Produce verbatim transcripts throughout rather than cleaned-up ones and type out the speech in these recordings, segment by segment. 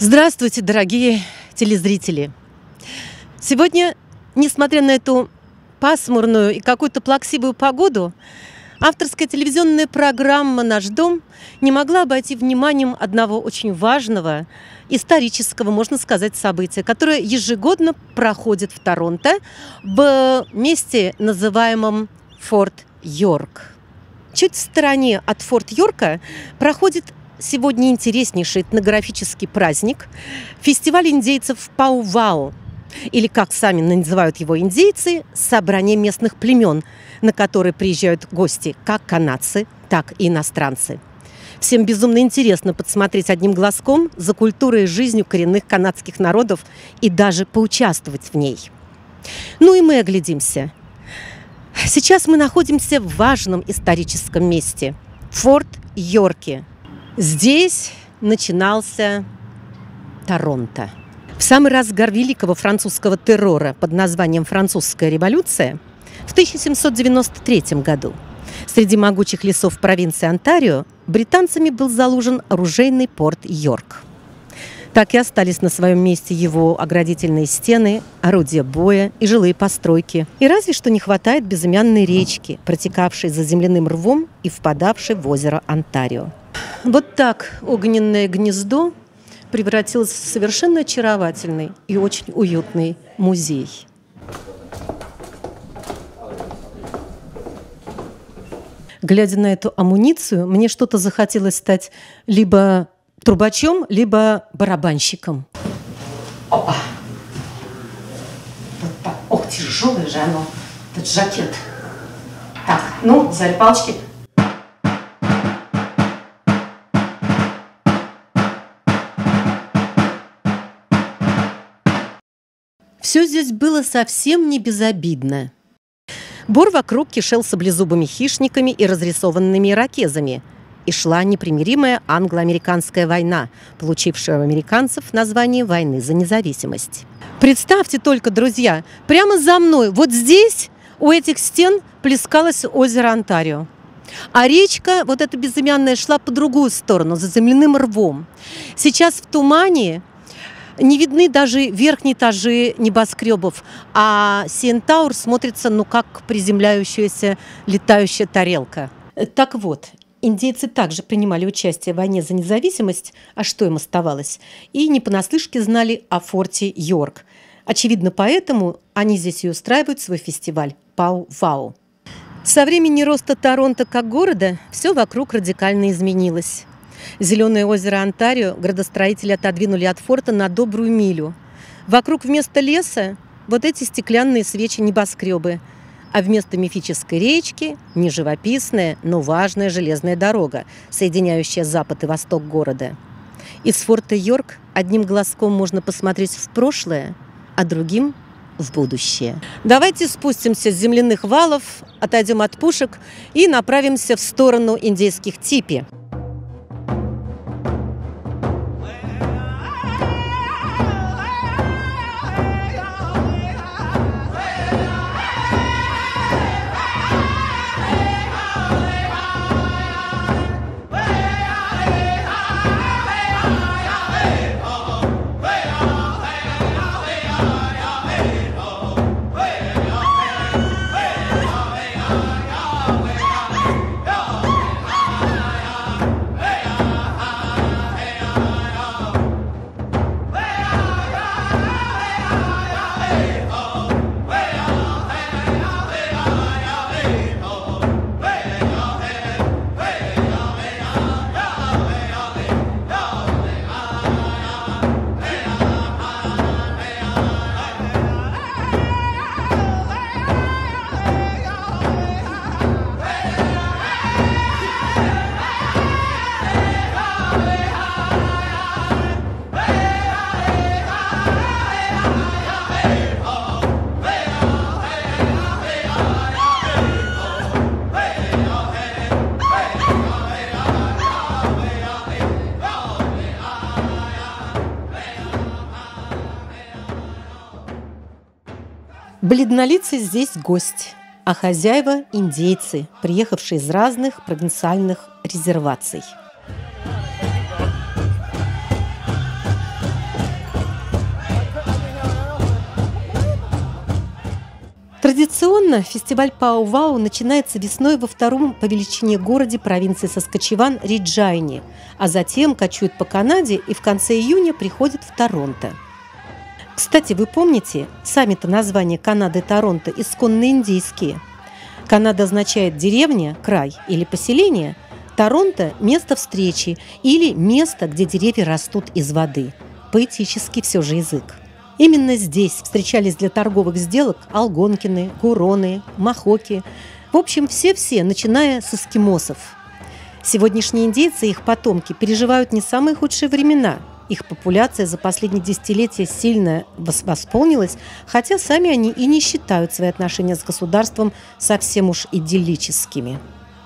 Здравствуйте, дорогие телезрители! Сегодня, несмотря на эту пасмурную и какую-то плаксивую погоду, авторская телевизионная программа «Наш дом» не могла обойти вниманием одного очень важного исторического, можно сказать, события, которое ежегодно проходит в Торонто в месте, называемом Форт Йорк. Чуть в стороне от Форт Йорка проходит сегодня интереснейший этнографический праздник – фестиваль индейцев Пау-Вау, или, как сами называют его индейцы, собрание местных племен, на которые приезжают гости как канадцы, так и иностранцы. Всем безумно интересно подсмотреть одним глазком за культурой и жизнью коренных канадских народов и даже поучаствовать в ней. Ну и мы оглядимся. Сейчас мы находимся в важном историческом месте – Форт Йорке. Здесь начинался Торонто. В самый разгар великого французского террора под названием «Французская революция» в тысяча семьсот девяносто третьем году среди могучих лесов провинции Онтарио британцами был заложен оружейный порт Йорк. Так и остались на своем месте его оградительные стены, орудия боя и жилые постройки. И разве что не хватает безымянной речки, протекавшей за земляным рвом и впадавшей в озеро Онтарио. Вот так огненное гнездо превратилось в совершенно очаровательный и очень уютный музей. Глядя на эту амуницию, мне что-то захотелось стать либо трубачом, либо барабанщиком. Опа! Вот так. Ох, тяжелое же оно, этот жакет. Так, ну, взяли палочки. Все здесь было совсем не безобидно. Бор вокруг кишел саблезубыми хищниками и разрисованными ирокезами. И шла непримиримая англо-американская война, получившая у американцев название «Войны за независимость». Представьте только, друзья, прямо за мной, вот здесь, у этих стен, плескалось озеро Онтарио. А речка, вот эта безымянная, шла по другую сторону, за земляным рвом. Сейчас в тумане не видны даже верхние этажи небоскребов, а Си Эн Тауэр смотрится, ну, как приземляющаяся летающая тарелка. Так вот, индейцы также принимали участие в войне за независимость, а что им оставалось? И не понаслышке знали о форте Йорк. Очевидно, поэтому они здесь и устраивают свой фестиваль Пау-Вау. Со времени роста Торонто как города все вокруг радикально изменилось. Зеленое озеро Онтарио градостроители отодвинули от форта на добрую милю. Вокруг вместо леса вот эти стеклянные свечи-небоскребы, а вместо мифической речки – не живописная, но важная железная дорога, соединяющая запад и восток города. Из форта Йорк одним глазком можно посмотреть в прошлое, а другим – в будущее. Давайте спустимся с земляных валов, отойдем от пушек и направимся в сторону индейских типи. Бледнолицый здесь гость, а хозяева – индейцы, приехавшие из разных провинциальных резерваций. Традиционно фестиваль Пау-Вау начинается весной во втором по величине городе провинции Саскачеван Реджайне, а затем кочует по Канаде и в конце июня приходит в Торонто. Кстати, вы помните, сами-то названия Канады и Торонто исконно индийские. Канада означает деревня, край или поселение, Торонто – место встречи или место, где деревья растут из воды. Поэтический все же язык. Именно здесь встречались для торговых сделок алгонкины, гуроны, махоки. В общем, все-все, начиная с эскимосов. Сегодняшние индейцы и их потомки переживают не самые худшие времена. Их популяция за последние десятилетия сильно восполнилась, хотя сами они и не считают свои отношения с государством совсем уж идиллическими.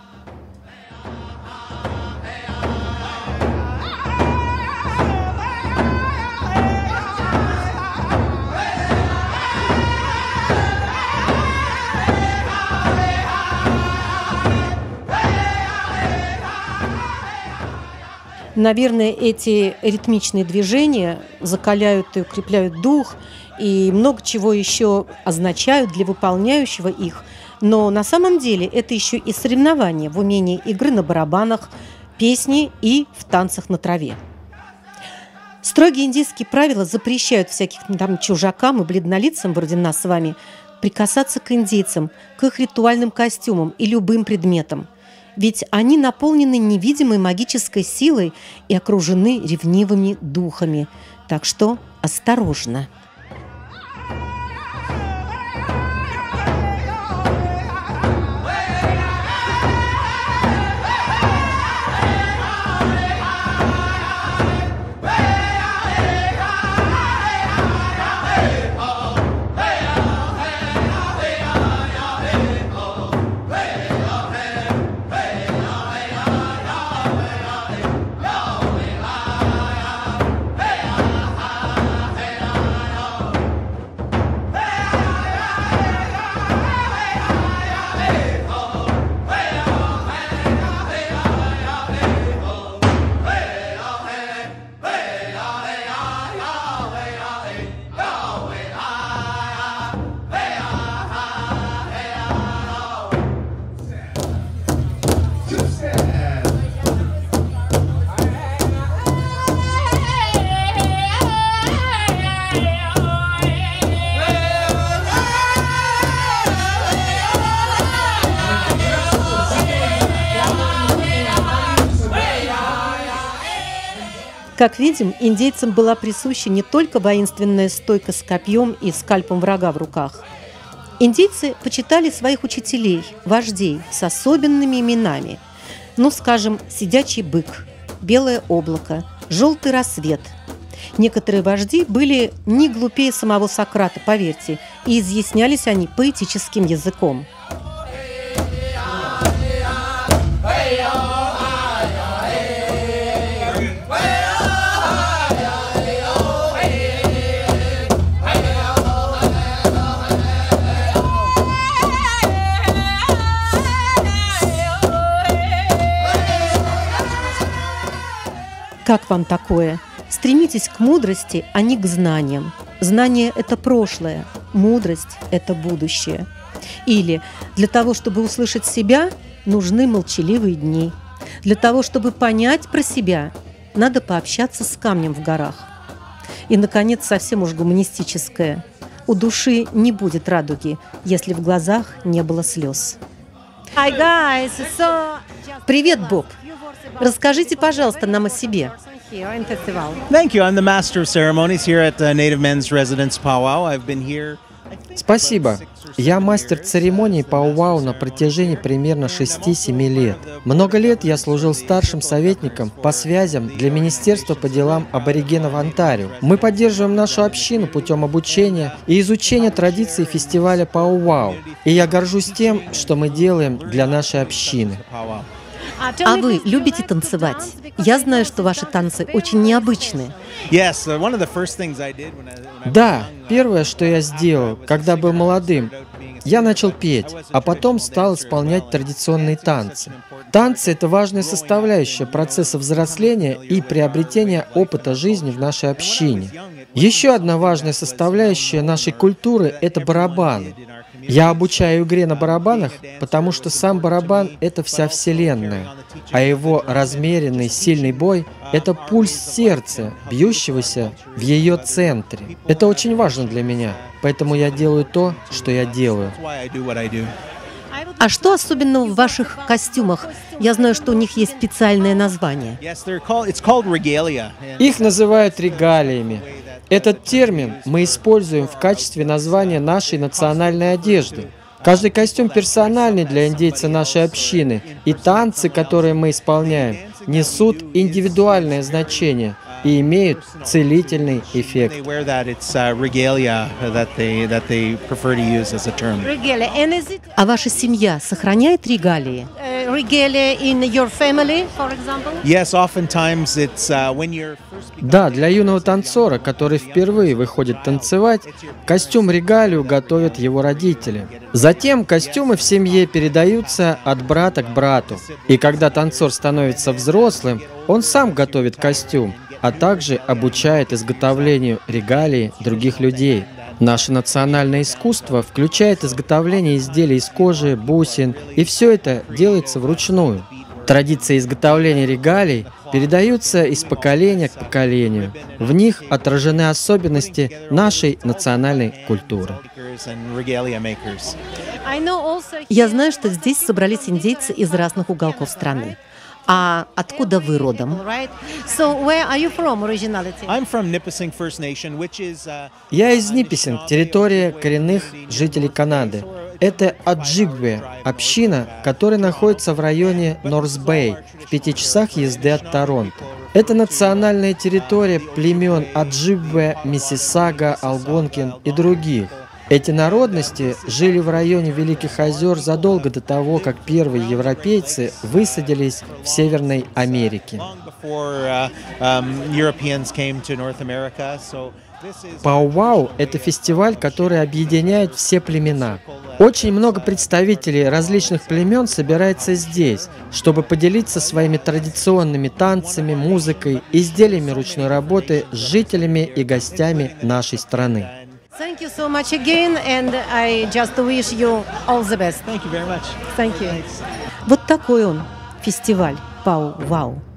Наверное, эти ритмичные движения закаляют и укрепляют дух, и много чего еще означают для выполняющего их. Но на самом деле это еще и соревнования в умении игры на барабанах, песни и в танцах на траве. Строгие индийские правила запрещают всяких там чужакам и бледнолицам, вроде нас с вами, прикасаться к индейцам, к их ритуальным костюмам и любым предметам. Ведь они наполнены невидимой магической силой и окружены ревнивыми духами. Так что осторожно. Как видим, индейцам была присуща не только воинственная стойка с копьем и скальпом врага в руках. Индейцы почитали своих учителей, вождей с особенными именами. Ну, скажем, сидячий бык, белое облако, желтый рассвет. Некоторые вожди были не глупее самого Сократа, поверьте, и изъяснялись они поэтическим языком. Как вам такое? Стремитесь к мудрости, а не к знаниям. Знание – это прошлое, мудрость – это будущее. Или для того, чтобы услышать себя, нужны молчаливые дни. Для того, чтобы понять про себя, надо пообщаться с камнем в горах. И, наконец, совсем уж гуманистическое. У души не будет радуги, если в глазах не было слез. Hi guys, so... Привет, Боб! Расскажите, пожалуйста, нам о себе. Thank you. I'm the master of ceremonies here at uh, Native Men's Residence Powwow. I've been here. Спасибо. Я мастер церемоний Пау-Вау на протяжении примерно шести-семи лет. Много лет я служил старшим советником по связям для Министерства по делам аборигенов Онтарио. Мы поддерживаем нашу общину путем обучения и изучения традиций фестиваля Пау-Вау. И я горжусь тем, что мы делаем для нашей общины. А вы любите танцевать? Я знаю, что ваши танцы очень необычные. Да, первое, что я сделал, когда был молодым, я начал петь, а потом стал исполнять традиционные танцы. Танцы – это важная составляющая процесса взросления и приобретения опыта жизни в нашей общине. Еще одна важная составляющая нашей культуры – это барабаны. Я обучаю игре на барабанах, потому что сам барабан — это вся вселенная, а его размеренный, сильный бой — это пульс сердца, бьющегося в ее центре. Это очень важно для меня, поэтому я делаю то, что я делаю. А что особенного в ваших костюмах? Я знаю, что у них есть специальное название. Их называют регалиями. Этот термин мы используем в качестве названия нашей национальной одежды. Каждый костюм персональный для индейца нашей общины, и танцы, которые мы исполняем, несут индивидуальное значение и имеют целительный эффект. А ваша семья сохраняет регалии? Да, для юного танцора, который впервые выходит танцевать, костюм регалию готовят его родители. Затем костюмы в семье передаются от брата к брату. И когда танцор становится взрослым, он сам готовит костюм, а также обучает изготовлению регалий других людей. Наше национальное искусство включает изготовление изделий из кожи, бусин, и все это делается вручную. Традиции изготовления регалий передаются из поколения к поколению. В них отражены особенности нашей национальной культуры. Я знаю, что здесь собрались индейцы из разных уголков страны. А откуда вы родом? Я из Ниписинг, территория коренных жителей Канады. Это Аджибве, община, которая находится в районе Норс-Бэй, в пяти часах езды от Торонто. Это национальная территория племен Аджибве, Миссисага, Алгонкин и других. Эти народности жили в районе Великих озер задолго до того, как первые европейцы высадились в Северной Америке. Пау-вау – это фестиваль, который объединяет все племена. Очень много представителей различных племен собирается здесь, чтобы поделиться своими традиционными танцами, музыкой, изделиями ручной работы с жителями и гостями нашей страны. Thank you so much again, and I just wish you all the best. Thank you very much. Thank you. Вот такой он, фестиваль Пау-вау.